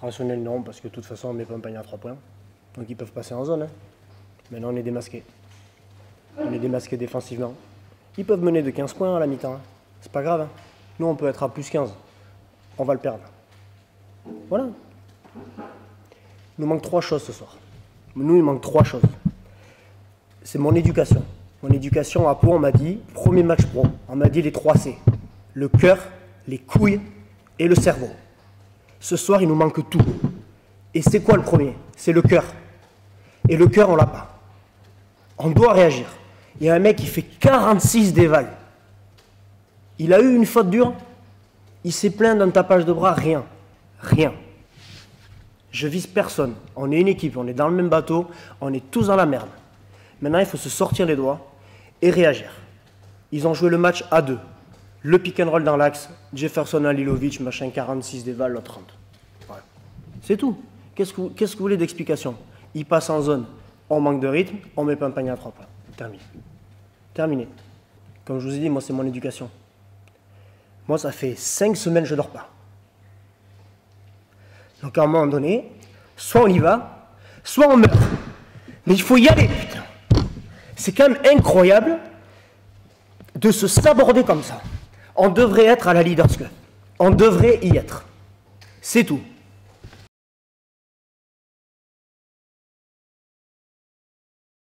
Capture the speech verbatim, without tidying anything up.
Rationnel, non, parce que de toute façon, on ne met pas un panier à trois points. Donc ils peuvent passer en zone. Hein. Maintenant, on est démasqué. On est démasqué défensivement. Ils peuvent mener de quinze points à la mi-temps. Hein. C'est pas grave. Hein. Nous, on peut être à plus quinze. On va le perdre. Voilà. Il nous manque trois choses ce soir. Nous, il manque trois choses. C'est mon éducation. Mon éducation à Pau, on m'a dit, premier match pro, on m'a dit les trois C. Le cœur, les couilles et le cerveau. Ce soir, il nous manque tout. Et c'est quoi le premier? C'est le cœur. Et le cœur, on l'a pas. On doit réagir. Il y a un mec qui fait quarante-six dévals. Il a eu une faute dure. Il s'est plaint d'un tapage de bras. Rien. Rien. Je vise personne. On est une équipe. On est dans le même bateau. On est tous dans la merde. Maintenant, il faut se sortir les doigts et réagir. Ils ont joué le match à deux. Le pick and roll dans l'axe. Jefferson Halilovic, machin, quarante-six dévals, l'autre trente. Voilà. C'est tout. Qu'est-ce que, qu'est-ce que vous voulez d'explication? Il passe en zone. On manque de rythme. On met pas un panier à trois points. Terminé. Terminé. Comme je vous ai dit, moi, c'est mon éducation. Moi, ça fait cinq semaines que je ne dors pas. Donc, à un moment donné, soit on y va, soit on meurt. Mais il faut y aller, putain. C'est quand même incroyable de se saborder comme ça. On devrait être à la Leaders Club. On devrait y être. C'est tout.